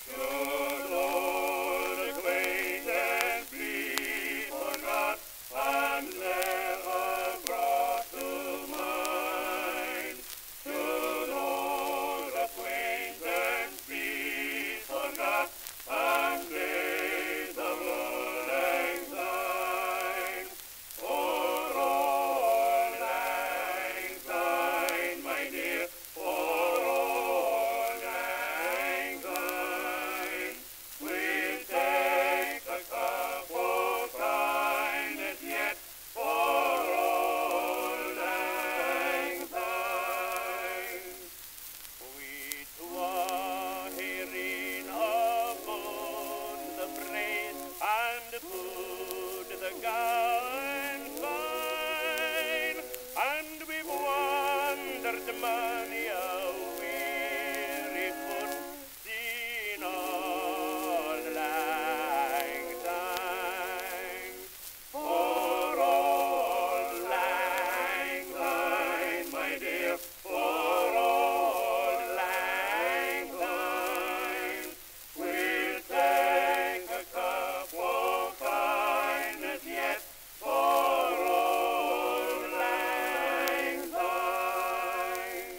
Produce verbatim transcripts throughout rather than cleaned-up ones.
Should old acquaintance be forgot and never brought to mind? Should old acquaintance be forgot and days of old lang syne? For old lang syne, my dear, for old lang syne, we'll take a cup of kindness yet for old lang syne. We twa herein upon the brae and put the gown fine, and we've wandered many a weary foot, seen old lang syne. For old lang syne, my dear, for old lang syne, we'll take a cup of kindness yet for old lang syne.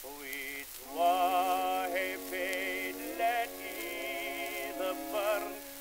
We twa hae paid let either burn